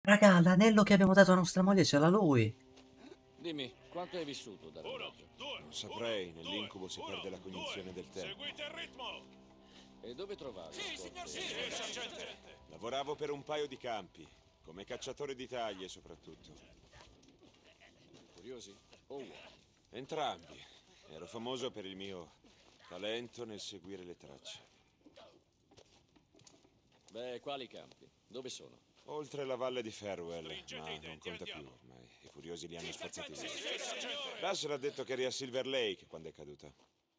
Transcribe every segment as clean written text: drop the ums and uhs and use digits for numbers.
Raga, l'anello che abbiamo dato a nostra moglie ce l'ha lui. Dimmi, quanto hai vissuto da ragazzo? Non saprei, nell'incubo si perde la cognizione del tempo. Seguite il ritmo! E dove trovavi? Sì, sergente! Lavoravo per un paio di campi, come cacciatore di taglie soprattutto. Curiosi? O uomini? Entrambi. Ero famoso per il mio talento nel seguire le tracce. Beh, quali campi? Dove sono? Oltre la valle di Farewell, ma non conta più ormai. I furiosi li hanno spazzati via. Russell ha detto che eri a Silver Lake quando è caduta.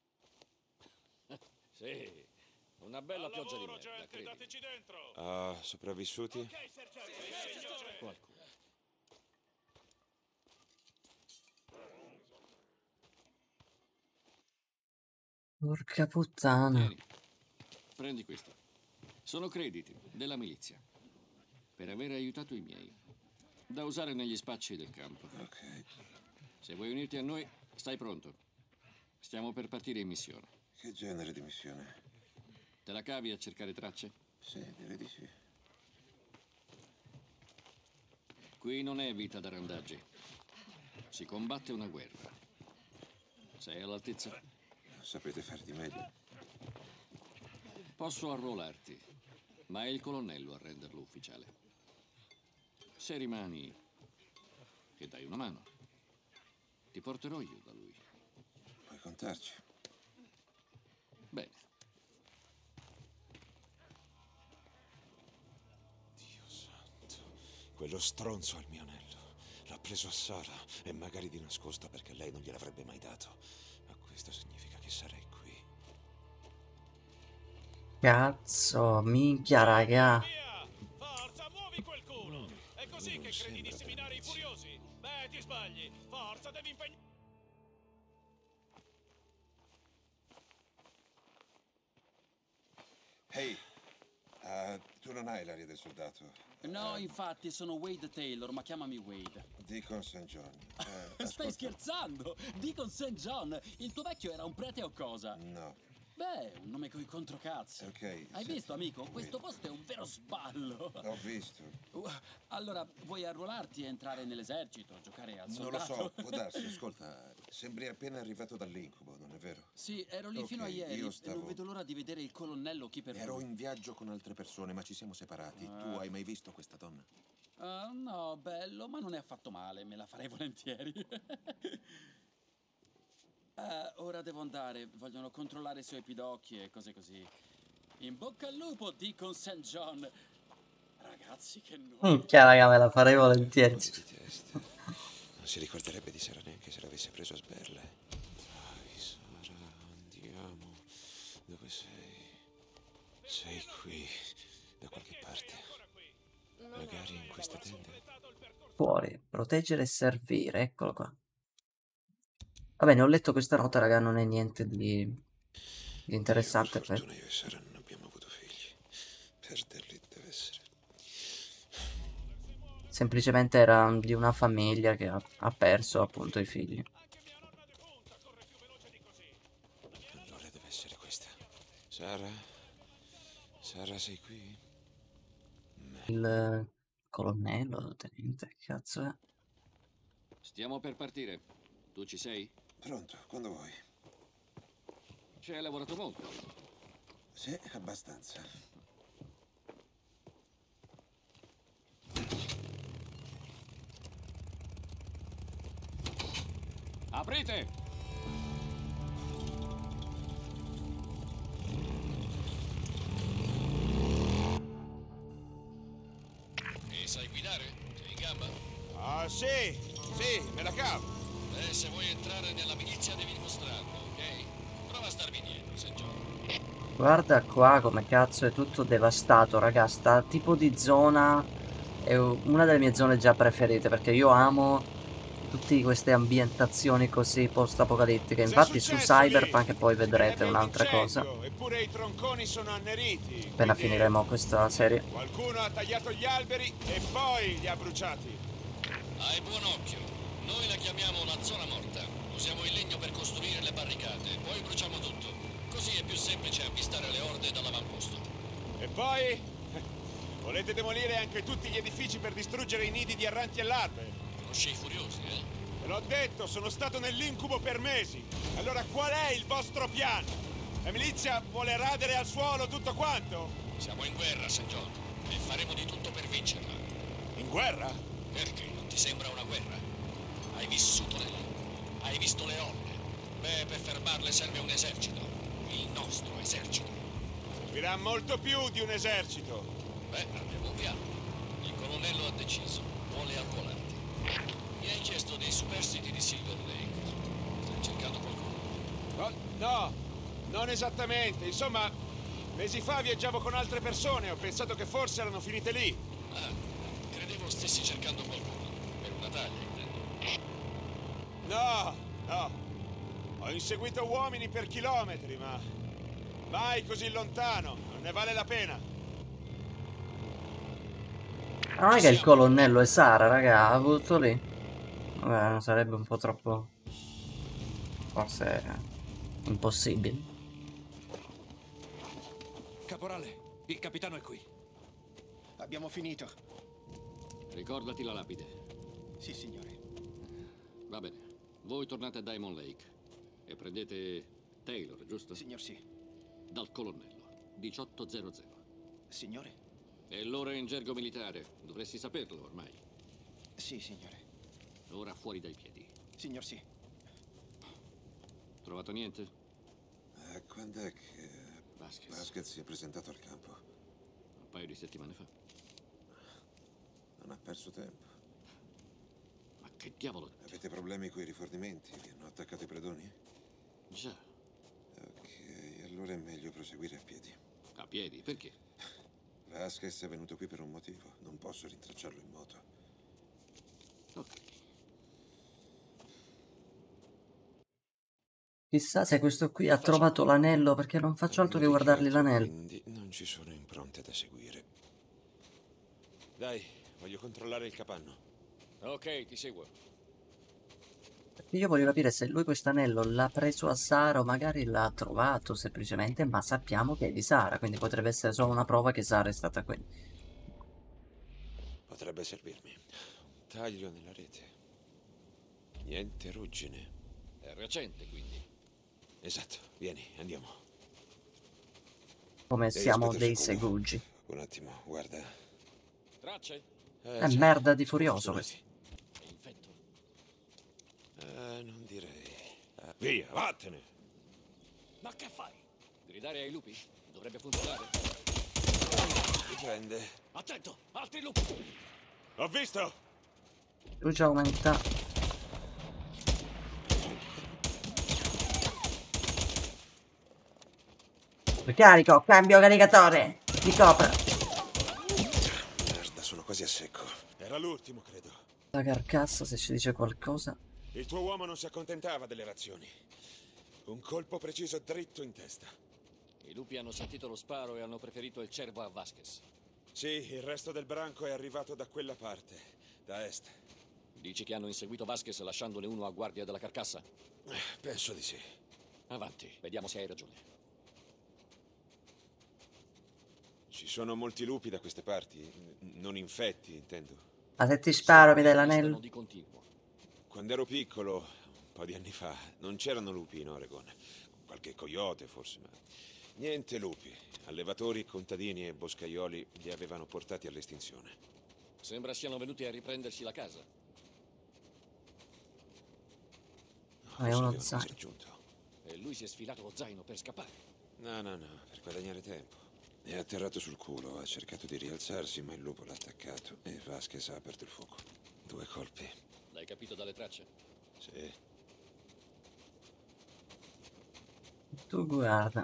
Sì, una bella pioggia di merda, credimi. Dateci dentro! Ah, sopravvissuti? Qualcuno. Porca puttana. Tieni, prendi questo. Sono crediti della milizia. Per aver aiutato i miei. Da usare negli spacci del campo. Ok. Se vuoi unirti a noi, stai pronto. Stiamo per partire in missione. Che genere di missione? Te la cavi a cercare tracce? Sì, direi di sì. Qui non è vita da randaggi. Si combatte una guerra. Sei all'altezza? Sapete fare di meglio. Posso arruolarti, ma è il colonnello a renderlo ufficiale. Se rimani e dai una mano, ti porterò io da lui. Puoi contarci. Bene. Dio santo. Quello stronzo al mio anello. L'ha preso a Sara e magari di nascosto perché lei non gliel'avrebbe mai dato. Ma questo significa che sarei qui. Cazzo, minchia, raga. Via! Forza, muovi quel culo! È così Non che credi di sembra seminare i bellezza. furiosi? Beh, ti sbagli! Forza, devi impegnare... Ehi, tu non hai l'aria del soldato. No, infatti sono Wade Taylor, ma chiamami Wade. Deacon St. John. Stai Ascolta. scherzando? Deacon St. John, il tuo vecchio era un prete o cosa? No, Beh, un nome coi controcazzi. ok. Hai sì. visto, amico? Sì. Questo posto è un vero sballo. Ho visto. Allora, vuoi arruolarti e entrare nell'esercito, giocare al Non lo soldato? so, può darsi. Ascolta, sembri appena arrivato dall'incubo, non è vero? Sì, ero lì Ok, fino a ieri io e stavo- non vedo l'ora di vedere il colonnello chi per Ero lui. in viaggio con altre persone, ma ci siamo separati. Tu hai mai visto questa donna? Ah, no, bello, ma non è affatto male, me la farei volentieri. Ora devo andare, vogliono controllare i suoi pidocchi e cose così. In bocca al lupo, Deacon St. John. Ragazzi, che noia. Minchia, raga, me la farei volentieri. Fuori di testa. Non si ricorderebbe di Sara neanche se l'avesse preso a sberle. Dai, Sara, andiamo. Dove sei? Sei qui, da qualche parte. Magari in queste tende. Fuori, proteggere e servire, eccolo qua. Va bene, ho letto questa nota, raga, non è niente di interessante. Per fortuna io e Sara non abbiamo avuto figli. Perderli deve essere. Semplicemente era di una famiglia che ha perso appunto i figli. Allora deve essere questa. Sara? Sara, sei qui? Il colonnello, tenente, che cazzo è? Stiamo per partire. Tu ci sei? Pronto, quando vuoi. Ci hai lavorato molto. Sì, abbastanza. Aprite! E sai guidare? Sei in gamba? Ah, sì, me la cavo. Se vuoi entrare nella milizia devi dimostrarlo, ok? Prova a starmi dietro, St. John. Guarda qua come cazzo è tutto devastato, raga. Sta tipo di zona è una delle mie zone già preferite perché io amo tutte queste ambientazioni così post-apocalittiche. Infatti su Cyberpunk poi vedrete un'altra cosa Eppure i tronconi sono anneriti. appena quindi finiremo questa serie. Qualcuno ha tagliato gli alberi e poi li ha bruciati. Hai buon occhio. Noi la chiamiamo la zona morta. Usiamo il legno per costruire le barricate, poi bruciamo tutto. Così è più semplice avvistare le orde dall'avamposto. E poi Volete demolire anche tutti gli edifici per distruggere i nidi di erranti e larve? Conosci i furiosi, eh? Ve l'ho detto, sono stato nell'incubo per mesi. Allora qual è il vostro piano? La milizia vuole radere al suolo tutto quanto? Siamo in guerra, St. John, e faremo di tutto per vincerla. In guerra? Perché? Non ti sembra una guerra? Hai vissuto nella... Hai visto le orde? Beh, per fermarle serve un esercito. Il nostro esercito. Servirà molto più di un esercito. Beh, abbiamo un piano. Il colonnello ha deciso. Vuole arruolarti. Mi hai chiesto dei superstiti di Silver Lake. Stai cercando qualcuno? Oh, no, non esattamente. Insomma, mesi fa viaggiavo con altre persone. Ho pensato che forse erano finite lì. Ah, credevo stessi cercando qualcuno. Per una taglia, intendo. No, no. Ho inseguito uomini per chilometri, ma mai così lontano. Non ne vale la pena. Non è che il colonnello è Sara, raga, ha avuto lì. Vabbè, non sarebbe un po' troppo... forse... impossibile. Caporale, il capitano è qui. Abbiamo finito. Ricordati la lapide. Sì, signore. Va bene. Voi tornate a Diamond Lake e prendete Taylor, giusto? Signor sì. Dal colonnello. 1800. Signore? È l'ora in gergo militare. Dovresti saperlo ormai. Sì, signore. Ora fuori dai piedi. Signor sì. Trovato niente? Quando è che Vasquez. Vasquez si è presentato al campo? Un paio di settimane fa. Non ha perso tempo. Ma che diavolo? Avete problemi coi rifornimenti? Vi hanno attaccato i predoni? Già. Ok, allora è meglio proseguire a piedi. A piedi? Perché? Vasquez è venuto qui per un motivo. Non posso rintracciarlo in moto. Ok. Chissà se questo qui ha trovato l'anello, perché non faccio altro che guardargli l'anello. Quindi non ci sono impronte da seguire. Dai, voglio controllare il capanno. Ok, ti seguo. Io voglio capire se lui quest'anello l'ha preso a Sara o magari l'ha trovato semplicemente, ma sappiamo che è di Sara, quindi potrebbe essere solo una prova che Sara è stata qui. Potrebbe servirmi. Un taglio nella rete. Niente ruggine. È recente, quindi. Esatto, vieni, andiamo. Come Devi siamo aspettarci dei qua. segugi. Un attimo, guarda. Tracce? È Già, merda di furioso fortunati. questo. È infetto. Non direi. Via, vattene! Ma che fai? Gridare ai lupi? Dovrebbe funzionare. Dipende. Attento! Altri lupi! Ho visto! Luce aumenta. Ricarico, cambio caricatore. Mi copre. Merda, sono quasi a secco. Era l'ultimo, credo. La carcassa, se ci dice qualcosa. Il tuo uomo non si accontentava delle razioni. Un colpo preciso dritto in testa. I lupi hanno sentito lo sparo e hanno preferito il cervo a Vasquez. Sì, il resto del branco è arrivato da quella parte, da est. Dici che hanno inseguito Vasquez lasciandone uno a guardia della carcassa? Penso di sì. Avanti, vediamo se hai ragione. Ci sono molti lupi da queste parti, non infetti, intendo. Ma se ti sparo mi dai Restano l'anello? di continuo. Quando ero piccolo, un po' di anni fa, non c'erano lupi in Oregon. Qualche coyote forse, ma niente lupi. Allevatori, contadini e boscaioli li avevano portati all'estinzione. Sembra siano venuti a riprendersi la casa. Ah, è Forse uno avevano zaino. raggiunto. E lui si è sfilato lo zaino per scappare. No, per guadagnare tempo. È atterrato sul culo, ha cercato di rialzarsi, ma il lupo l'ha attaccato e Vasquez ha aperto il fuoco. 2 colpi. L'hai capito dalle tracce? Sì. Tu guarda.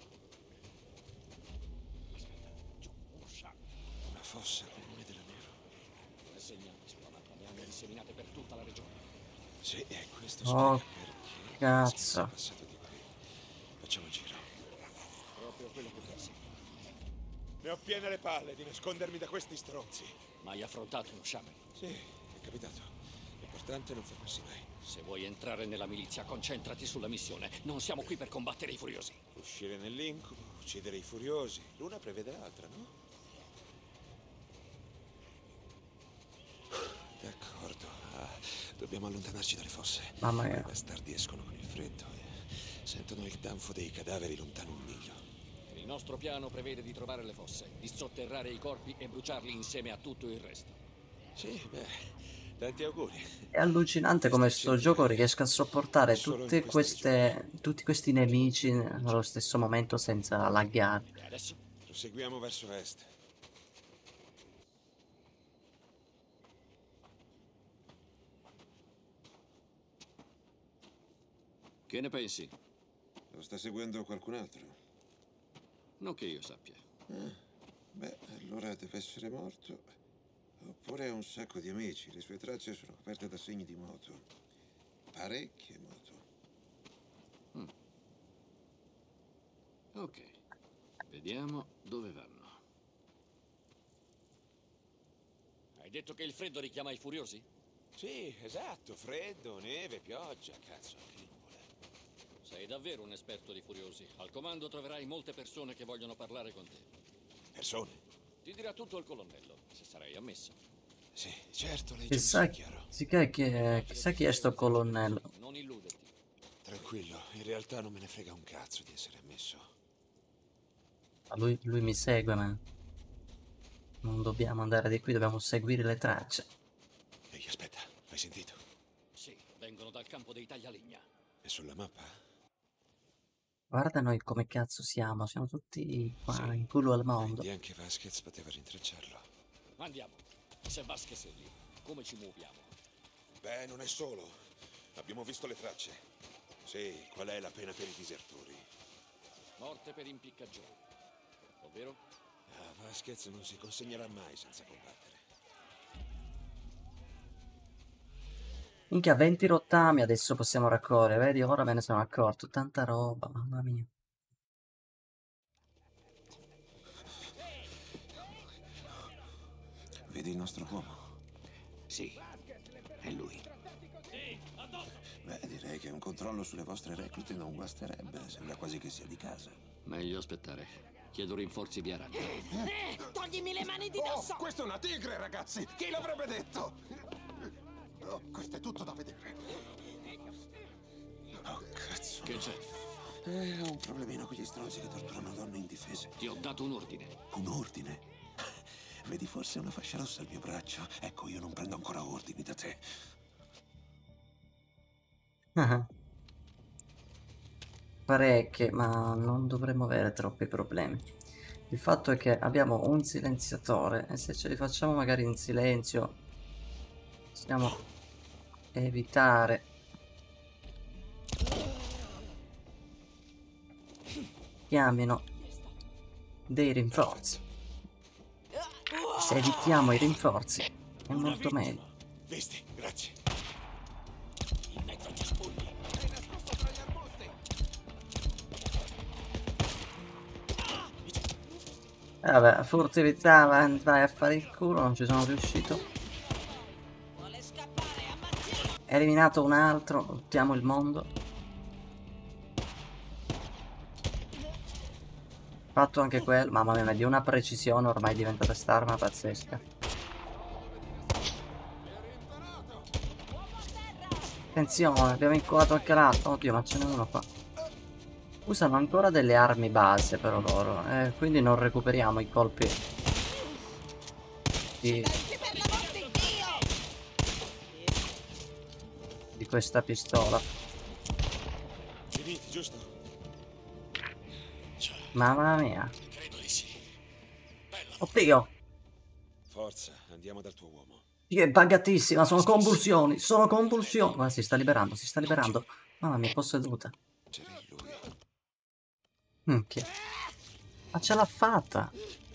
Una fossa comune della nero. Le segnali sulla mappa le hanno disseminate per tutta la regione. Sì, e questo Oh, spiega perché cazzo. Vasquez è passato di qui. Facciamo il giro. Proprio quello che pensi. Ne ho piene le palle di nascondermi da questi stronzi. Ma hai affrontato uno sciame. Sì, è capitato. L'importante è non fermarsi mai. Se vuoi entrare nella milizia, concentrati sulla missione. Non siamo qui per combattere i furiosi. Uscire nell'incubo, uccidere i furiosi. L'una prevede l'altra, no? Dobbiamo allontanarci dalle fosse. Mamma I mia. bastardi escono con il freddo e sentono il tanfo dei cadaveri lontano 1 miglio. Il nostro piano prevede di trovare le fosse, di sotterrare i corpi e bruciarli insieme a tutto il resto. Sì, beh, tanti auguri. È allucinante come sto gioco riesca a sopportare tutti questi nemici allo stesso momento senza laggare. E adesso? Proseguiamo verso est. Che ne pensi? Lo sta seguendo qualcun altro? Non che io sappia. Beh, allora deve essere morto. Oppure ha un sacco di amici. Le sue tracce sono coperte da segni di moto. Parecchie moto. Ok. Vediamo dove vanno. Hai detto che il freddo richiama i furiosi? Sì, esatto. Freddo, neve, pioggia. Cazzo, anche nuvole. Sei davvero un esperto di furiosi. Al comando troverai molte persone che vogliono parlare con te. Persone? Ti dirà tutto il colonnello, se sarai ammesso. Sì, certo, lei Chissà, è chiaro. chissà chi è sto colonnello. Non illuderti. Tranquillo, in realtà non me ne frega un cazzo di essere ammesso. Ma lui mi segue, ma non dobbiamo andare di qui, dobbiamo seguire le tracce. Ehi, aspetta, hai sentito? Sì, vengono dal campo dei taglialegna. È sulla mappa? Guarda noi come cazzo siamo tutti qua Sì. in culo al mondo. Quindi anche Vasquez poteva rintracciarlo. Andiamo. Se Vasquez è lì, come ci muoviamo? Beh, non è solo. Abbiamo visto le tracce. Sì, qual è la pena per i disertori? Morte per impiccagione. Ovvero? Ah, Vasquez non si consegnerà mai senza combattere. Minchia, 20 rottami adesso possiamo raccogliere, vedi? Ora me ne sono accorto. Tanta roba, mamma mia. Vedi il nostro uomo? Sì, è lui. Beh, direi che un controllo sulle vostre reclute non guasterebbe. Sembra quasi che sia di casa. Meglio aspettare. Chiedo rinforzi via raggio. Toglimi le mani di dosso! Questa è una tigre, ragazzi! Chi l'avrebbe detto? Oh, questo è tutto da vedere. Oh, cazzo. Che c'è? Ho un problemino con gli stronzi che torturano donne indifese. Ti ho dato un ordine. Un ordine? Vedi forse una fascia rossa al mio braccio? Ecco, io non prendo ancora ordini da te. Parecchie, ma non dovremmo avere troppi problemi. Il fatto è che abbiamo un silenziatore e se ce li facciamo magari in silenzio possiamo evitare chiamino dei rinforzi. Se evitiamo i rinforzi è molto meglio. Visti, grazie. In mezzo agli spugni. Vabbè, furtività, vai a fare il culo, non ci sono riuscito. Vuole scappare, ammazziamo! Eliminato un altro, lottiamo il mondo. Fatto anche quello, mamma mia, ma di una precisione ormai è diventata st'arma pazzesca. Attenzione, abbiamo inculato anche l'altro. Oddio, ma ce n'è uno qua. Usano ancora delle armi base però loro, quindi non recuperiamo i colpi Per l'amor di Dio! di questa pistola. Finiti, giusto? Mamma mia. Credo di sì. Oddio, Forza, andiamo dal tuo uomo. è buggatissima, sono convulsioni, sono convulsioni. Guarda, si sta liberando, si sta liberando. Mamma mia, posseduta. C'era in lui. Minchia. Ma ce l'ha fatta.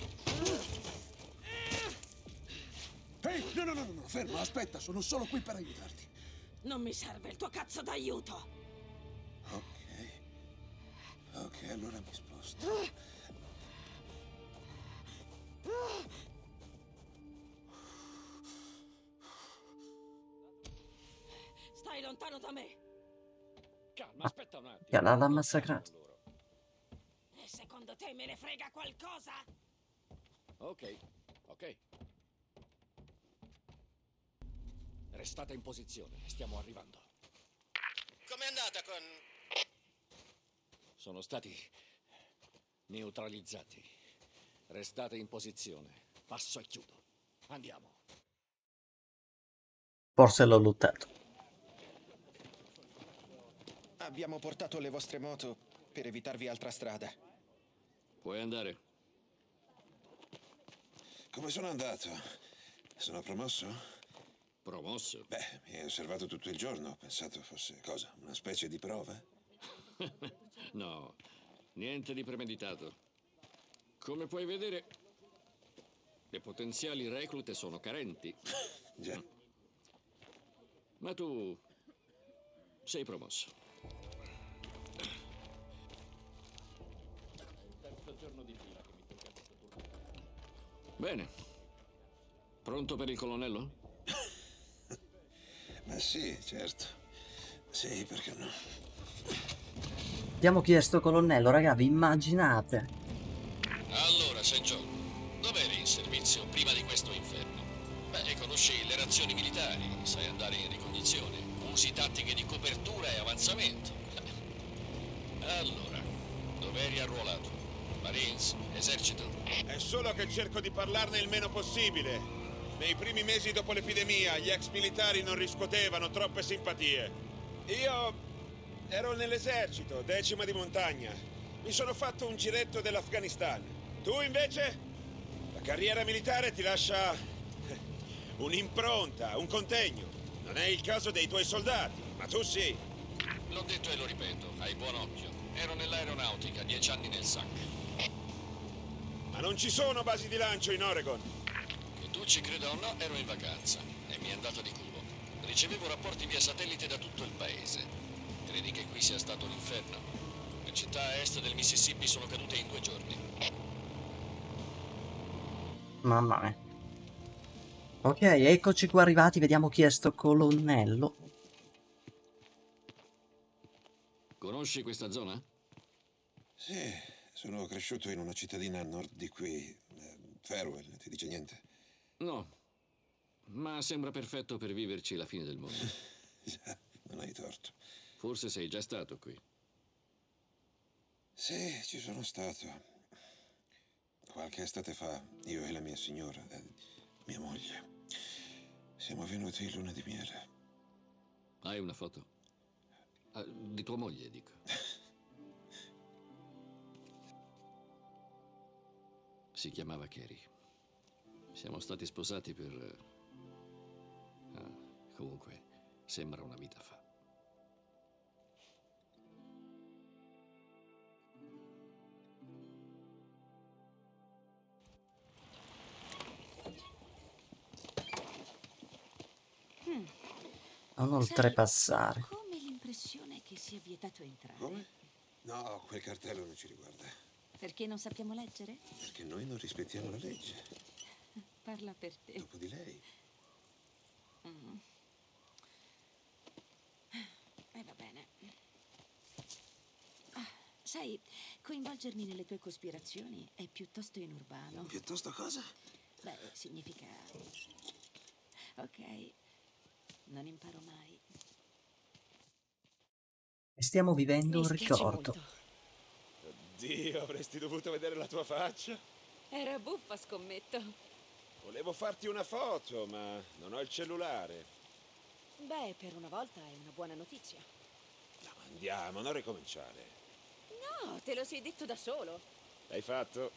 Ehi, no, fermo, aspetta, sono solo qui per aiutarti. Non mi serve il tuo cazzo d'aiuto! Ok, allora mi sposto. Stai lontano da me! Calma, aspetta un attimo. L'ha massacrato. E secondo te me ne frega qualcosa? Ok. Restate in posizione, stiamo arrivando. Com'è andata con... Sono stati neutralizzati. Restate in posizione. Passo e chiudo. Andiamo. Forse l'ho lottato. Abbiamo portato le vostre moto per evitarvi altra strada. Puoi andare. Come sono andato? Sono promosso? Promosso? Beh, mi hai osservato tutto il giorno. Ho pensato fosse cosa? Una specie di prova? No, niente di premeditato. Come puoi vedere, le potenziali reclute sono carenti. Già. Ma tu sei promosso. Bene. Pronto per il colonnello? Ma sì, certo. Sì, perché no? Abbiamo chiesto colonnello, raga, vi immaginate? Allora, St. John, dov'eri in servizio prima di questo inferno? Beh, conosci le razioni militari, sai andare in ricognizione, usi tattiche di copertura e avanzamento. Allora, dov'eri arruolato? Marines? Esercito? È solo che cerco di parlarne il meno possibile. Nei primi mesi dopo l'epidemia, gli ex militari non riscuotevano troppe simpatie. Io ero nell'esercito, 10ª di montagna. Mi sono fatto un giretto dell'Afghanistan. Tu invece? La carriera militare ti lascia un'impronta, un contegno. Non è il caso dei tuoi soldati, ma tu sì. L'ho detto e lo ripeto, hai buon occhio. Ero nell'aeronautica, 10 anni nel SAC. Ma non ci sono basi di lancio in Oregon. Che tu ci creda o no, ero in vacanza e mi è andata di culo. Ricevevo rapporti via satellite da tutto il paese. Credi che qui sia stato l'inferno? Le città a est del Mississippi sono cadute in 2 giorni. Mamma mia. Ok, eccoci qua arrivati, vediamo chi è sto colonnello. Conosci questa zona? Sì, sono cresciuto in una cittadina a nord di qui. Farewell, ti dice niente? No, ma sembra perfetto per viverci la fine del mondo. Già, non hai torto. Forse sei già stato qui. Sì, ci sono stato. Qualche estate fa, io e la mia signora, mia moglie, siamo venuti in luna di miele. Hai una foto? Di tua moglie, dico. Si chiamava Carrie. Siamo stati sposati per... comunque, sembra una vita fa. Non oltrepassare. Sai, ho come l'impressione che sia vietato entrare. Come? No, quel cartello non ci riguarda. Perché non sappiamo leggere? Perché noi non rispettiamo la legge. Parla per te. Dopo di lei. Va bene. Sai, coinvolgermi nelle tue cospirazioni è piuttosto inurbano. Piuttosto cosa? Beh, significa... Ok, non imparo mai. Stiamo vivendo Mi un spiace ricordo. molto. Dio, avresti dovuto vedere la tua faccia. Era buffa, scommetto. Volevo farti una foto, ma non ho il cellulare. Beh, per una volta è una buona notizia. No, andiamo, non ricominciare. No, te lo sei detto da solo. L'hai fatto?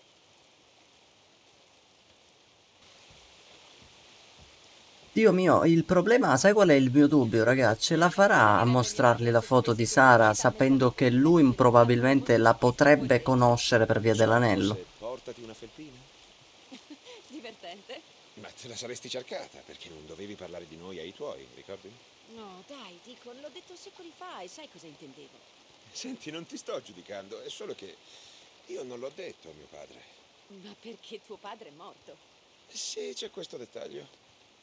Dio mio, il problema, sai qual è il mio dubbio, raga? Ce la farà a mostrargli la foto di Sara sapendo che lui probabilmente la potrebbe conoscere per via dell'anello? Portati una felpina. Divertente. Ma te la saresti cercata, perché non dovevi parlare di noi ai tuoi, ricordi? No, dai, dico, l'ho detto secoli fa e sai cosa intendevo. Senti, non ti sto giudicando, è solo che io non l'ho detto a mio padre. Ma perché tuo padre è morto? Sì, c'è questo dettaglio.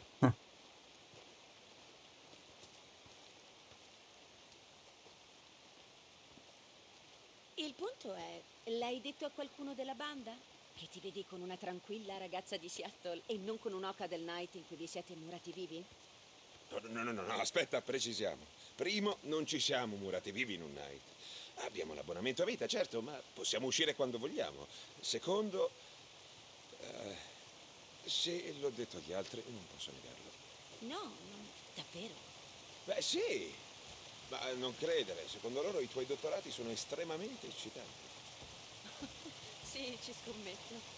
Il punto è, l'hai detto a qualcuno della banda? Che ti vedi con una tranquilla ragazza di Seattle e non con un'oca del Night in cui vi siete innurati vivi? No, aspetta, precisiamo. Primo, non ci siamo murati vivi in un night. Abbiamo l'abbonamento a vita, certo, ma possiamo uscire quando vogliamo. Secondo, se l'ho detto agli altri, non posso negarlo. No, davvero. Beh, sì, ma non credere. Secondo loro i tuoi dottorati sono estremamente eccitanti. Sì, ci scommetto.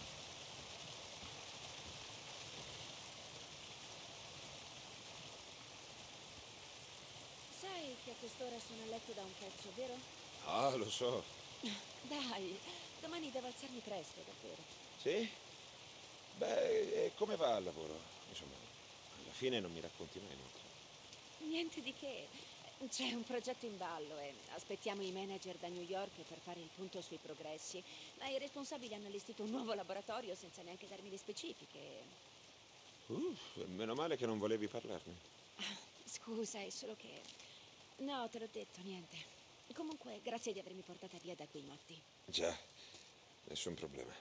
Sai che a quest'ora sono a letto da un pezzo, vero? Ah, lo so. Dai, domani devo alzarmi presto, davvero. Sì? Beh, e come va al lavoro? Insomma, alla fine non mi racconti mai niente. Niente di che. C'è un progetto in ballo e aspettiamo i manager da New York per fare il punto sui progressi, ma i responsabili hanno allestito un nuovo laboratorio senza neanche darmi le specifiche. Meno male che non volevi parlarne. Scusa, è solo che... No, te l'ho detto, niente. Comunque, grazie di avermi portata via da quei matti. Già, nessun problema.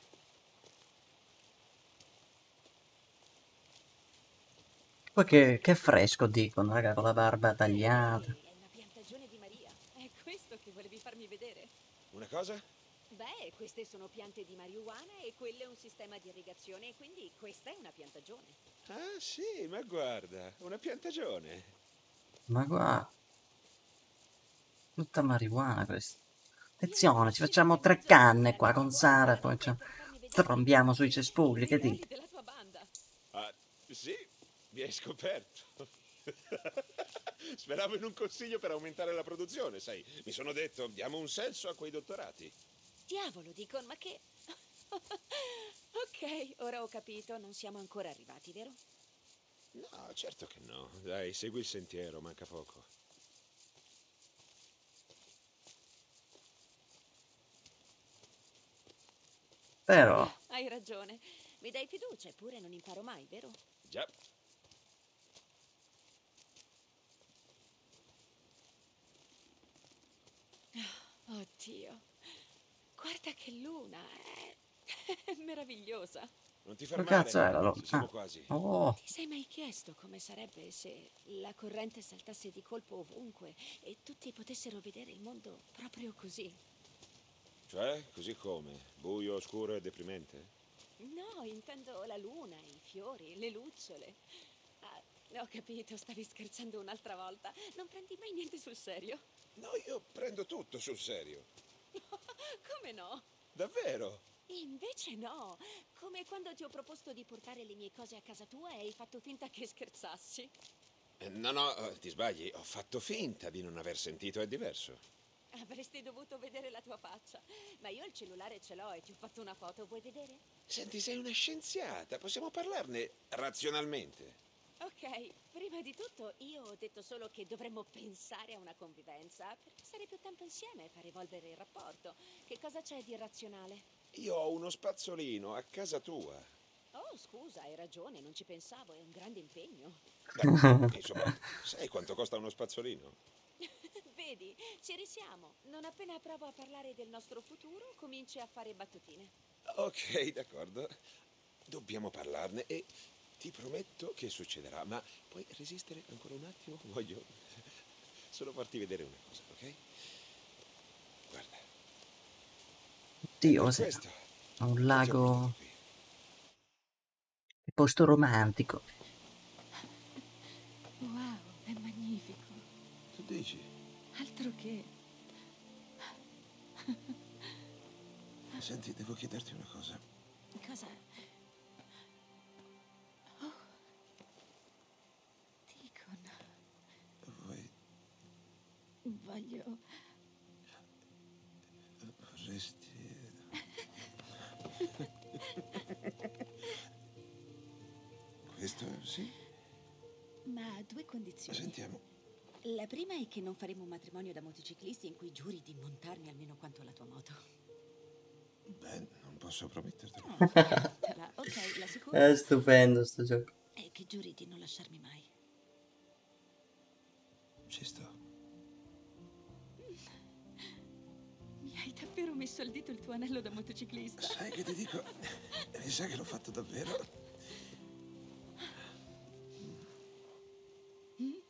Poi che fresco dicono, raga, con la barba tagliata. È una piantagione di Maria. È questo che volevi farmi vedere? Una cosa? Beh, queste sono piante di marijuana e quello è un sistema di irrigazione e quindi questa è una piantagione. Ah, sì, ma guarda, una piantagione. Ma guarda, tutta marijuana questa. Io Attenzione, ci riuscirò facciamo per 3 mezzo canne giorno qua a con Sara e poi per farmi vedere trombiamo sui che cespugli, che sei dite? della tua banda. Ah, sì, mi hai scoperto. Speravo in un consiglio per aumentare la produzione, sai. Mi sono detto, diamo un senso a quei dottorati. Diavolo, Deacon, ma che... Ok, ora ho capito, non siamo ancora arrivati, vero? No, certo che no. Dai, segui il sentiero, manca poco. Però, Hai ragione. Mi dai fiducia, eppure non imparo mai, vero? Già. Oddio, guarda che luna, è meravigliosa. Non ti che fermare, cazzo era? ci siamo quasi. Oh, Ti sei mai chiesto come sarebbe se la corrente saltasse di colpo ovunque e tutti potessero vedere il mondo proprio così? Cioè, così come? Buio, oscuro e deprimente? No, intendo la luna, i fiori, le lucciole. Ah, ho capito, stavi scherzando un'altra volta. Non prendi mai niente sul serio? No, io prendo tutto sul serio. Come no? Davvero? Invece no, come quando ti ho proposto di portare le mie cose a casa tua e hai fatto finta che scherzassi. No, ti sbagli. Ho fatto finta di non aver sentito, è diverso. Avresti dovuto vedere la tua faccia. Ma io il cellulare ce l'ho e ti ho fatto una foto, vuoi vedere? Senti, sei una scienziata, possiamo parlarne razionalmente. Ok, prima di tutto io ho detto solo che dovremmo pensare a una convivenza per passare più tempo insieme e far evolvere il rapporto. Che cosa c'è di irrazionale? Io ho uno spazzolino a casa tua. Oh, scusa, hai ragione, non ci pensavo, è un grande impegno. Beh, insomma, sai quanto costa uno spazzolino? Vedi, ci risiamo. Non appena provo a parlare del nostro futuro, cominci a fare battutine. Ok, d'accordo. Dobbiamo parlarne e ti prometto che succederà, ma puoi resistere ancora un attimo? Voglio solo farti vedere una cosa, ok? Guarda. Dio, Per cos'era? questo Un che ti ho lago, portato qui. che posto romantico. Wow, è magnifico. Tu dici? Altro che... Senti, devo chiederti una cosa. Cosa? Oh, Deacon, Vuoi... voglio... vorresti... Questo sì? Ma a due condizioni. Sentiamo. La prima è che non faremo un matrimonio da motociclisti in cui giuri di montarmi almeno quanto la tua moto. Beh, non posso promettertelo. Promettila. Ok, la seconda È stupendo sto gioco. è che giuri di non lasciarmi mai. Ci sto. Mi hai davvero messo al dito il tuo anello da motociclista? Sai che ti dico? Mi sa che l'ho fatto davvero. Mm?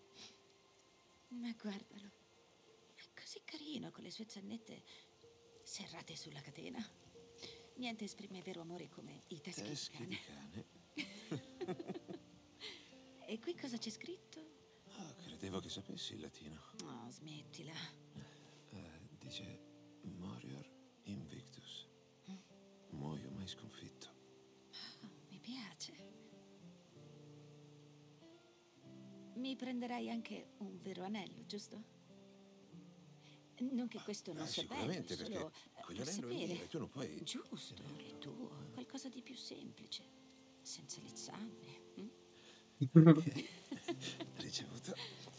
Guardalo. È così carino con le sue zannette serrate sulla catena. Niente esprime vero amore come i teschi di Teschi di cane. cane? E qui cosa c'è scritto? Ah, credevo che sapessi il latino. Oh, smettila. Dice Morior Invictus. Muoio mai sconfitto. Mi piace. Mi prenderai anche un vero anello, giusto? Non che questo non sia bello, Sicuramente, perché solo quell'anello è mio e tu non puoi... Giusto, è tuo. Qualcosa di più semplice. Senza le zanne. Ricevuto.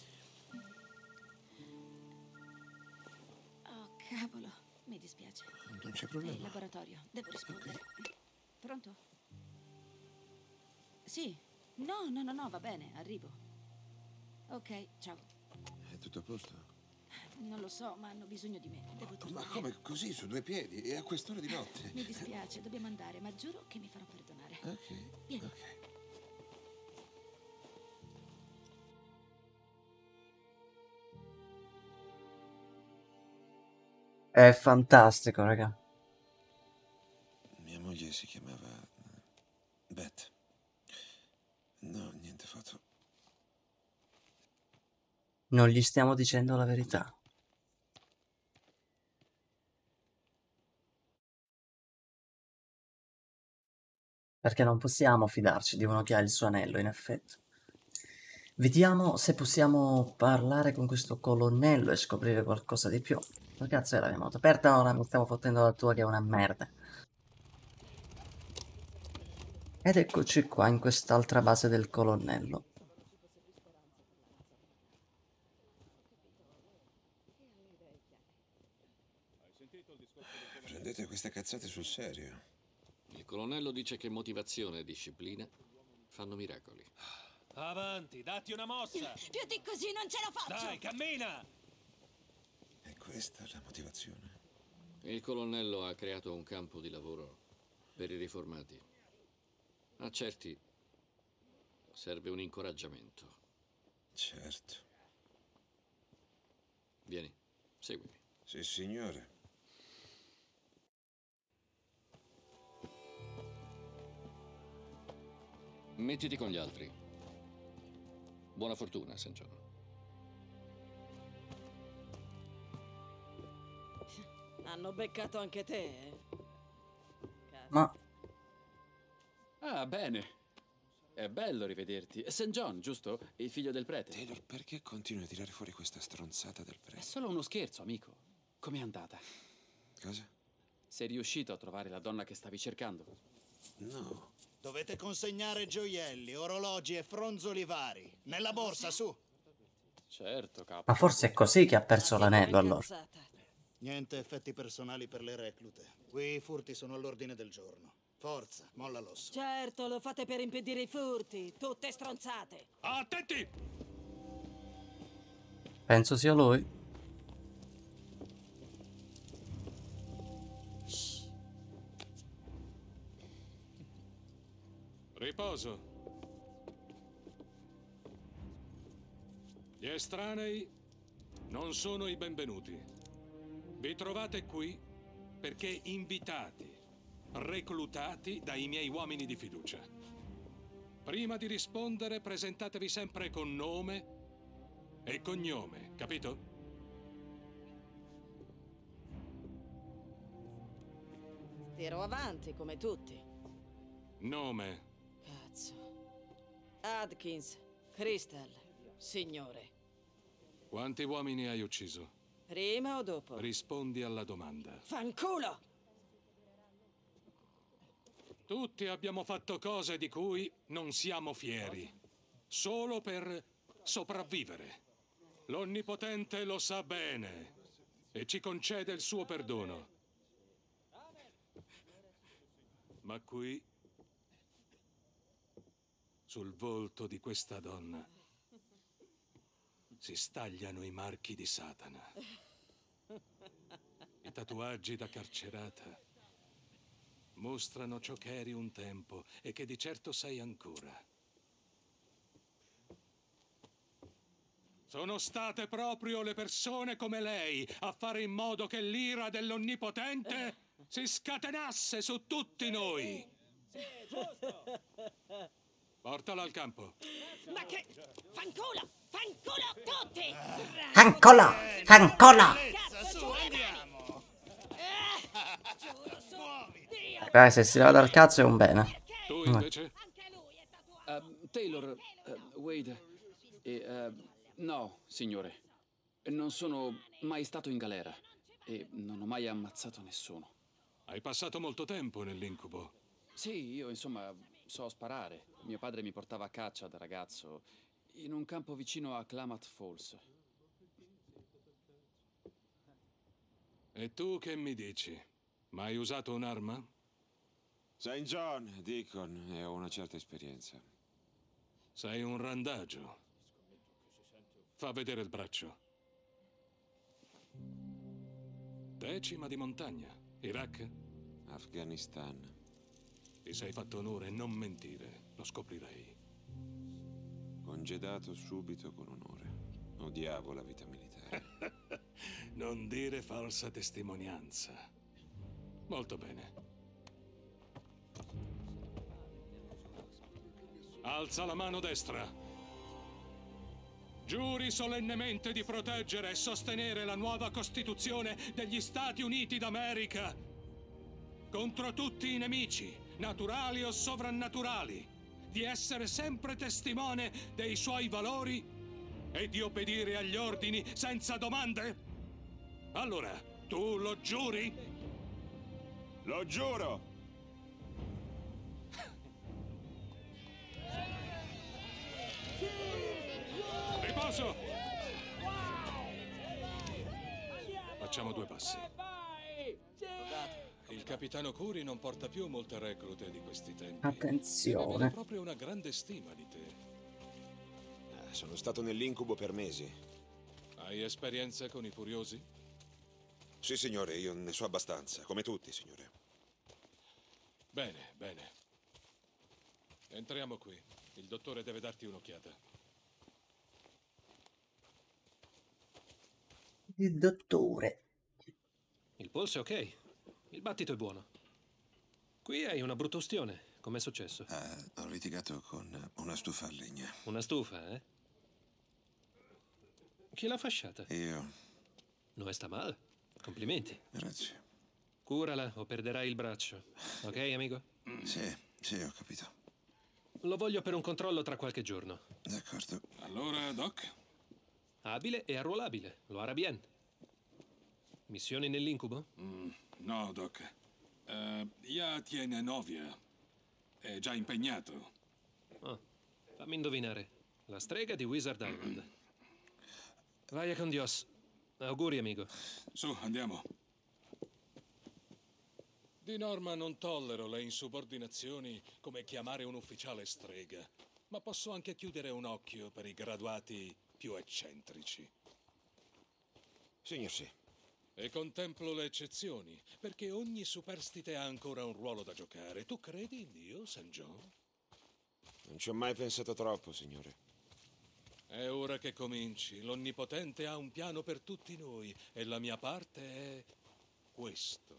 Oh, cavolo. Mi dispiace. Non c'è È il problema. laboratorio. Devo rispondere. Pronto? Sì. No, va bene. Arrivo. Ok, ciao. È tutto a posto? Non lo so, ma hanno bisogno di me. Devo Ma tornare. come così, su due piedi? E a quest'ora di notte? Mi dispiace, dobbiamo andare, ma giuro che mi farò perdonare. Ok, Vieni. ok. È fantastico, raga. Mia moglie si chiamava Beth. No, niente foto. Non gli stiamo dicendo la verità. Perché non possiamo fidarci di uno che ha il suo anello, in effetti. Vediamo se possiamo parlare con questo colonnello e scoprire qualcosa di più. Che cazzo è la mia moto? Aperta ora, mi stavo fottendo la tua che è una merda. Ed eccoci qua in quest'altra base del colonnello. Prendete queste cazzate sul serio. Il colonnello dice che motivazione e disciplina fanno miracoli. Avanti, datti una mossa! Più di così non ce la faccio! Dai, cammina! E questa è la motivazione? Il colonnello ha creato un campo di lavoro per i riformati. A certi serve un incoraggiamento. Certo. Vieni, seguimi. Sì, signore. Mettiti con gli altri. Buona fortuna, St. John. Hanno beccato anche te, eh? Ma Ah, bene. È bello rivederti. St. John, giusto? Il figlio del prete. Taylor, perché continui a tirare fuori questa stronzata del È prete? solo uno scherzo, amico. Com'è andata? Cosa? Sei riuscito a trovare la donna che stavi cercando? No. Dovete consegnare gioielli, orologi e fronzoli vari. Nella borsa, su! Certo, capo. Ma forse è così che ha perso l'anello, allora. Niente effetti personali per le reclute. Qui i furti sono all'ordine del giorno. Forza, molla l'osso. Certo, lo fate per impedire i furti. Tutte stronzate. Attenti! Penso sia lui. Riposo. Gli estranei non sono i benvenuti. Vi trovate qui perché invitati, reclutati dai miei uomini di fiducia. Prima di rispondere, presentatevi sempre con nome e cognome, capito? Tiro avanti, come tutti. Nome. Cazzo. Adkins, Crystal, signore. Quanti uomini hai ucciso? Prima o dopo? Rispondi alla domanda. Fanculo! Tutti abbiamo fatto cose di cui non siamo fieri, solo per sopravvivere. L'Onnipotente lo sa bene e ci concede il suo perdono. Ma qui, sul volto di questa donna, si stagliano i marchi di Satana. I tatuaggi da carcerata mostrano ciò che eri un tempo e che di certo sei ancora. Sono state proprio le persone come lei a fare in modo che l'ira dell'Onnipotente si scatenasse su tutti noi. Portala al campo. Ma che... Fanculo! Fanculo tutti! Fanculo! Fanculo! Su, andiamo! Dai, se si leva dal cazzo è un bene. Tu invece? Taylor, Wade... no, signore. Non sono mai stato in galera e non ho mai ammazzato nessuno. Hai passato molto tempo nell'incubo. Sì, io insomma so sparare. Mio padre mi portava a caccia da ragazzo in un campo vicino a Klamath Falls. E tu che mi dici? Mai usato un'arma? St. John, Deacon, e ho una certa esperienza. Sei un randagio. Fa vedere il braccio. Decima di montagna. Iraq? Afghanistan. Ti sei fatto onore, non mentire. Lo scoprirei. Congedato subito con onore. Odiavo la vita militare. Non dire falsa testimonianza. Molto bene. Alza la mano destra. Giuri solennemente di proteggere e sostenere la nuova Costituzione degli Stati Uniti d'America contro tutti i nemici, naturali o sovrannaturali, di essere sempre testimone dei suoi valori e di obbedire agli ordini senza domande? Allora, tu lo giuri? Lo giuro! Riposo! Facciamo 2 passi. Il capitano Curi non porta più molte reclute di questi tempi. Attenzione. Aveva proprio una grande stima di te. Sono stato nell'incubo per mesi. Hai esperienze con i furiosi? Sì, signore, io ne so abbastanza, come tutti, signore. Bene, bene. Entriamo qui. Il dottore deve darti un'occhiata. Il dottore. Il polso è ok. Il battito è buono. Qui hai una brutta ustione. Com'è successo? Ho litigato con una stufa a legna. Una stufa, eh? Chi l'ha fasciata? Io. Non sta male. Complimenti. Grazie. Curala o perderai il braccio. Ok, amico? Sì, ho capito. Lo voglio per un controllo tra qualche giorno. D'accordo. Allora, Doc? Abile e arruolabile. Lo hará bien. Missioni nell'incubo? No, Doc. Ya tiene novia. È già impegnato. Oh, fammi indovinare. La strega di Wizard Island. Vaya con Dios. Auguri, amico. Su, andiamo. Di norma non tollero le insubordinazioni come chiamare un ufficiale strega, ma posso anche chiudere un occhio per i graduati più eccentrici. Signor sì. E contemplo le eccezioni, perché ogni superstite ha ancora un ruolo da giocare. Tu credi in Dio, St. John? Non ci ho mai pensato troppo, signore. È ora che cominci. L'Onnipotente ha un piano per tutti noi e la mia parte è questo.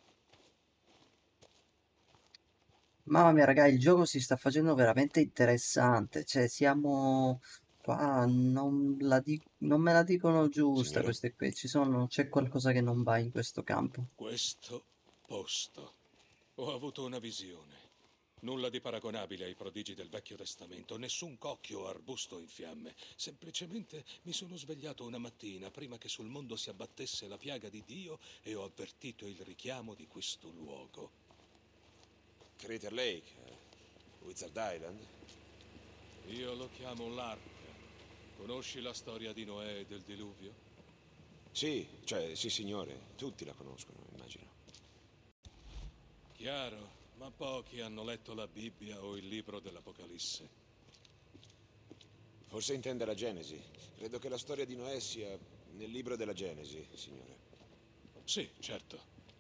Mamma mia, raga, il gioco si sta facendo veramente interessante. Cioè, siamo qua, non me la dicono giusta Signore? queste qui. C'è qualcosa che non va in questo campo. Questo posto. Ho avuto una visione. Nulla di paragonabile ai prodigi del Vecchio Testamento, nessun cocchio o arbusto in fiamme. Semplicemente mi sono svegliato una mattina prima che sul mondo si abbattesse la piaga di Dio e ho avvertito il richiamo di questo luogo. Crater Lake, Wizard Island. Io lo chiamo l'Arca. Conosci la storia di Noè e del diluvio? Sì, sì, signore. Tutti la conoscono, immagino. Chiaro. Ma pochi hanno letto la Bibbia o il libro dell'Apocalisse. Forse intende la Genesi. Credo che la storia di Noè sia nel libro della Genesi, signore. Sì, certo.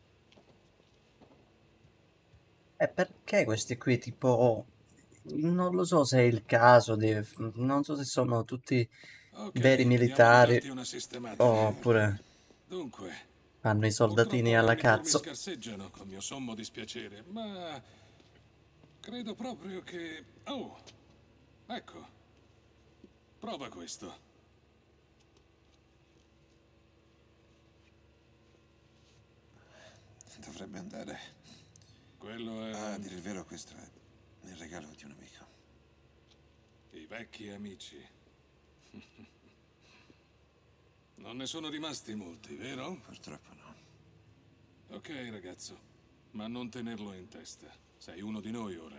E perché questi qui, tipo... Non lo so se è il caso, non so se sono tutti Ok, veri andiamo a militari, darti una sistematica. oppure Dunque, fanno i soldatini purtroppo alla i uniformi cazzo. scarseggiano, con mio sommo dispiacere, ma credo proprio che... Oh, ecco, prova questo. Dovrebbe andare. Quello è... A dire il vero, questo è il regalo di un amico. I vecchi amici. Non ne sono rimasti molti, vero? Purtroppo no. Ok, ragazzo, ma non tenerlo in testa. Sei uno di noi ora.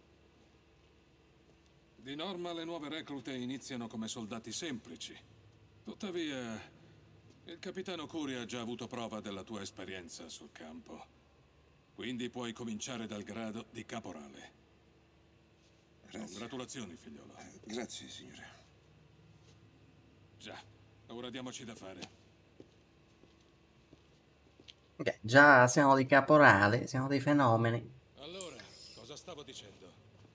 Di norma le nuove reclute iniziano come soldati semplici. Tuttavia, il capitano Curi ha già avuto prova della tua esperienza sul campo. Quindi puoi cominciare dal grado di caporale. Grazie. Congratulazioni, figliolo. Grazie, signore. Già, ora diamoci da fare. Ok, già siamo dei caporali, siamo dei fenomeni. Allora, cosa stavo dicendo?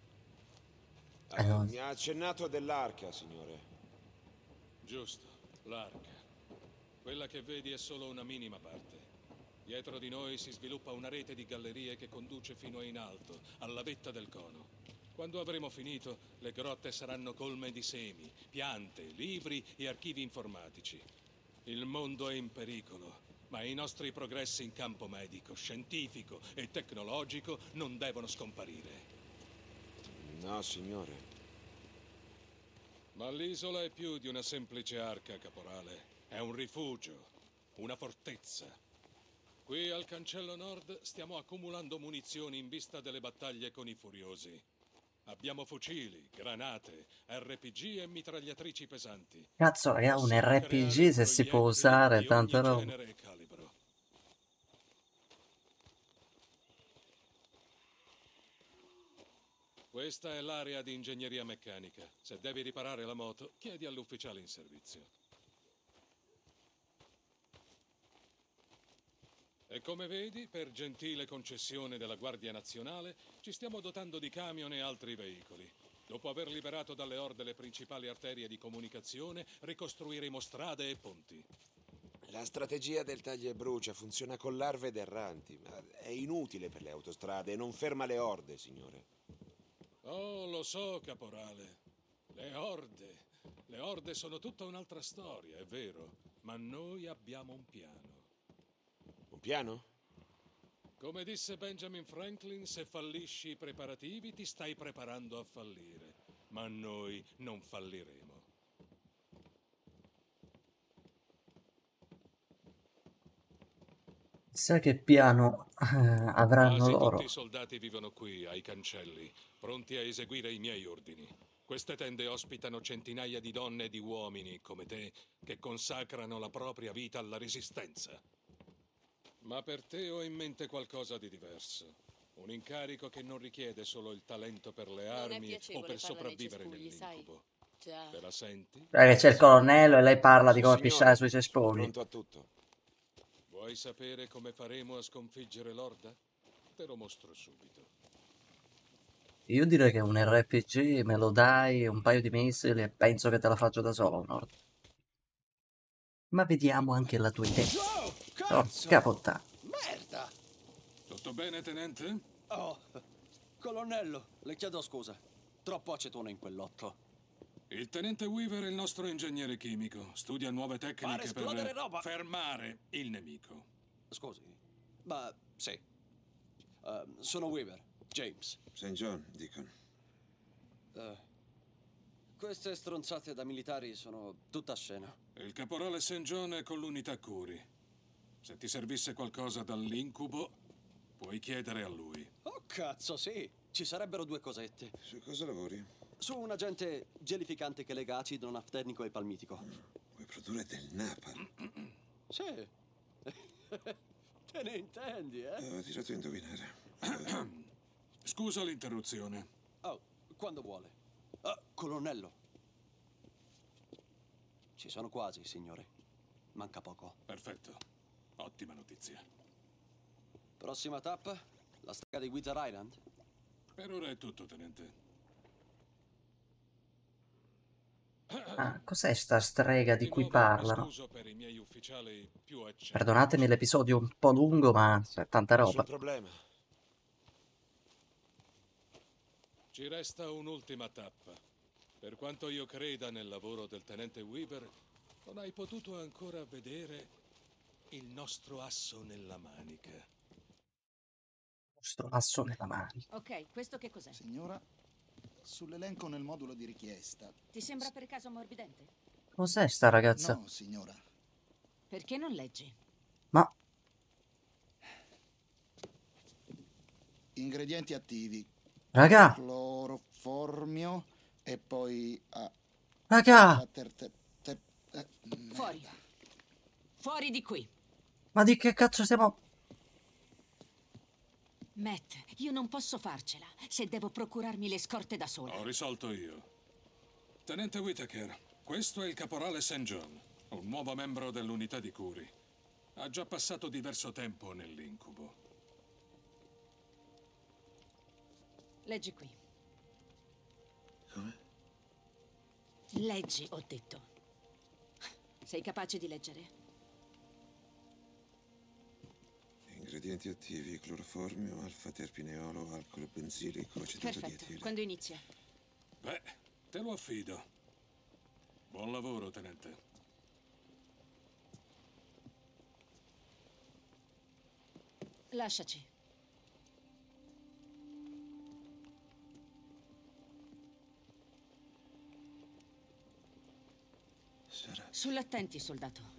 No. Mi ha accennato dell'arca, signore. Giusto, l'arca. Quella che vedi è solo una minima parte. Dietro di noi si sviluppa una rete di gallerie che conduce fino in alto, alla vetta del cono. Quando avremo finito, le grotte saranno colme di semi, piante, libri e archivi informatici. Il mondo è in pericolo, ma i nostri progressi in campo medico, scientifico e tecnologico non devono scomparire. No, signore. Ma l'isola è più di una semplice arca, caporale. È un rifugio, una fortezza. Qui al cancello nord stiamo accumulando munizioni in vista delle battaglie con i furiosi. Abbiamo fucili, granate, RPG e mitragliatrici pesanti. Cazzo, raga, un Possiamo creare RPG se si può proiettili usare, di tanta ogni roba. genere e calibro. Questa è l'area di ingegneria meccanica. Se devi riparare la moto, chiedi all'ufficiale in servizio. E come vedi, per gentile concessione della Guardia Nazionale, ci stiamo dotando di camion e altri veicoli. Dopo aver liberato dalle orde le principali arterie di comunicazione, ricostruiremo strade e ponti. La strategia del taglia e brucia funziona con larve ed erranti, ma è inutile per le autostrade e non ferma le orde, signore. Oh, lo so, caporale. Le orde. Le orde sono tutta un'altra storia, è vero. Ma noi abbiamo un piano. Un piano? Come disse Benjamin Franklin, se fallisci i preparativi ti stai preparando a fallire. Ma noi non falliremo. Chissà che piano avranno Quasi tutti loro. i soldati vivono qui, ai cancelli, pronti a eseguire i miei ordini. Queste tende ospitano centinaia di donne e di uomini, come te, che consacrano la propria vita alla resistenza. Ma per te ho in mente qualcosa di diverso. Un incarico che non richiede solo il talento per le armi o per sopravvivere nell'incubo. Te la senti? Raga, c'è il colonnello e lei parla di come Signore, pisciare sui cespugli. pronto a tutto. Vuoi sapere come faremo a sconfiggere l'Orda? Te lo mostro subito. Io direi che un RPG me lo dai, un paio di missili e penso che te la faccio da solo, Nord. Ma vediamo anche la tua idea. Oh, capotta. Merda! Tutto bene, tenente? Oh, colonnello, le chiedo scusa. Troppo acetone in quell'otto. Il tenente Weaver è il nostro ingegnere chimico. Studia nuove tecniche esplodere per roba. fermare il nemico. Scusi, ma sì. Sono Weaver, James. St. John, Deacon. Queste stronzate da militari sono tutta scena. Il caporale St. John è con l'unità Curi. Se ti servisse qualcosa dall'incubo, puoi chiedere a lui. Oh, cazzo, sì. Ci sarebbero due cosette. Su cosa lavori? Su un agente gelificante che lega acido nafternico e palmitico. Vuoi produrre del napalm? Sì. Te ne intendi, eh? Ho tirato a indovinare. Scusa l'interruzione. Oh, quando vuole. Colonnello. Ci sono quasi, signore. Manca poco. Perfetto. Ottima notizia. Prossima tappa? La strega di Wizard Island? Per ora è tutto, tenente. Ah, cos'è sta strega di cui nuovo mi parlano? scuso per i miei ufficiali più eccentrici. Perdonatemi l'episodio un po' lungo, ma c'è tanta Nessun roba. problema. Ci resta un'ultima tappa. Per quanto io creda nel lavoro del tenente Weaver, non hai potuto ancora vedere il nostro asso nella manica. Nostro asso nella mano. Ok, questo che cos'è? Signora, sull'elenco nel modulo di richiesta. Ti sembra per caso ammorbidente? Cos'è sta ragazza? No, signora. Perché non leggi? Ma Ingredienti attivi. raga, Cloroformio e poi raga, Fuori. Fuori di qui. ma di che cazzo stiamo... Matt, io non posso farcela se devo procurarmi le scorte da sola. Ho risolto io. Tenente Whittaker, questo è il caporale St. John, un nuovo membro dell'unità di Curi. Ha già passato diverso tempo nell'incubo. Leggi qui. Come? Leggi, ho detto. Sei capace di leggere? Ingredienti attivi: cloroformio, alfa-terpineolo, alcol benzilico, acetato di Perfetto. etile. Quando inizia? Beh, te lo affido. Buon lavoro, tenente. Lasciaci. Sarà. Sull'attenti, soldato.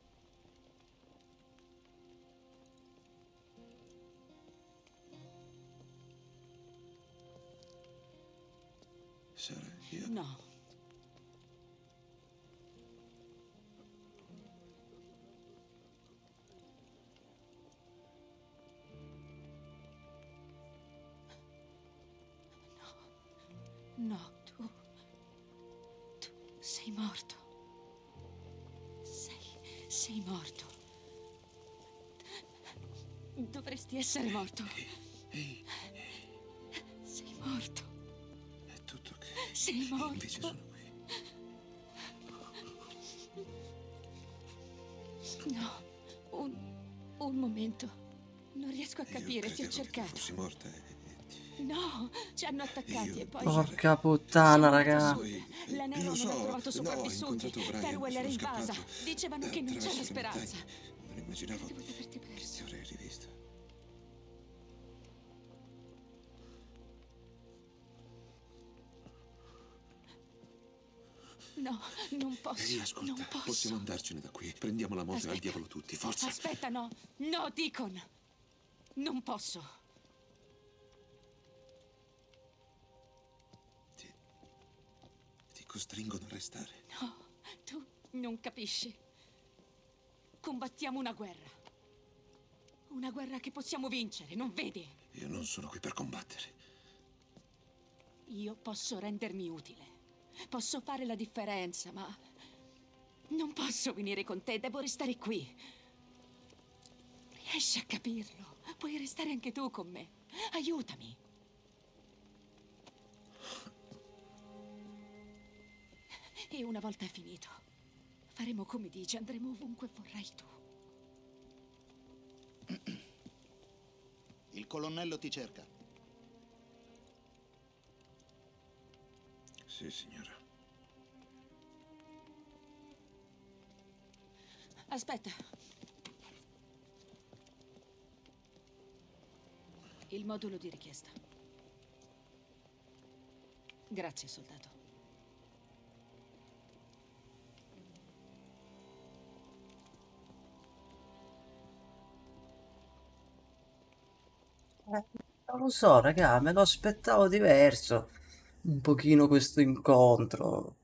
Sarà io? No. No, tu sei morto. Sei morto. Dovresti essere morto. Sei morto. È tutto che... Sei morto. Invece sono qui. No, un momento. Non riesco a capire, ti ho cercato. Fossi morta No, ci hanno attaccati e poi... Porca puttana, raga. La Nero Lo non ha so, trovato no, ho sopravvissuti. incontrato Brian, Farewell era sono invasa. scappato. Dicevano che non c'era Attraverso le speranza. montagne. Non immaginavo Credevo di averti che perso. ti avrei rivista. No, non posso. Ehi, ascolta, Non posso. possiamo andarcene da qui. Prendiamo la moto e al diavolo tutti, forza. Aspetta, no. No, Deacon. Non posso. Ti costringono a restare. No, tu non capisci. Combattiamo una guerra. Una guerra che possiamo vincere, non vedi? Io non sono qui per combattere. Io posso rendermi utile. Posso fare la differenza, ma non posso venire con te, devo restare qui. Riesci a capirlo? Puoi restare anche tu con me. Aiutami. E una volta finito, faremo come dici, andremo ovunque vorrai tu. Il colonnello ti cerca. Sì, signora. Aspetta. Il modulo di richiesta. Grazie, soldato. Non lo so, raga, me lo aspettavo diverso. Un pochino questo incontro.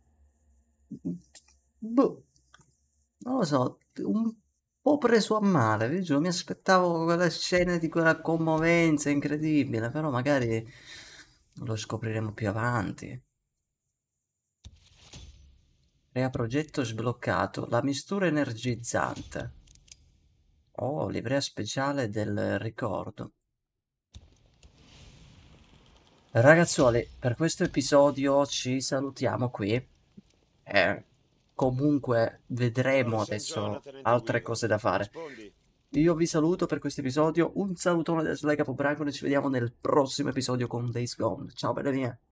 Boh, non lo so, un po' preso a male, vi giuro, mi aspettavo quelle scene di quella commovenza incredibile, però magari lo scopriremo più avanti. Crea progetto sbloccato, la mistura energizzante. Oh, livrea speciale del ricordo. Ragazzuoli, per questo episodio ci salutiamo qui. Comunque vedremo adesso altre cose da fare. Io vi saluto per questo episodio, un salutone da Sly Capobrancolo e ci vediamo nel prossimo episodio con Days Gone. Ciao belle mie!